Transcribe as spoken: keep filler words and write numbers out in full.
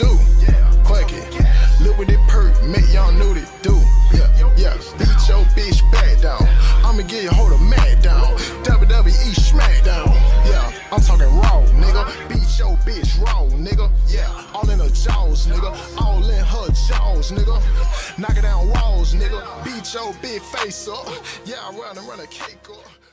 do. Fuck it. Look what it perk, make y'all know what it do. Yeah, yeah. Beat your bitch back down. I'ma get your hoe to mad down. W W E Smackdown. Yeah, I'm talking raw, nigga. Beat your bitch raw, nigga. Yeah, all in her jaws, nigga. All in her jaws, nigga. Knock it down walls, nigga. Beat your big face up. Yeah, I run and run a cake up.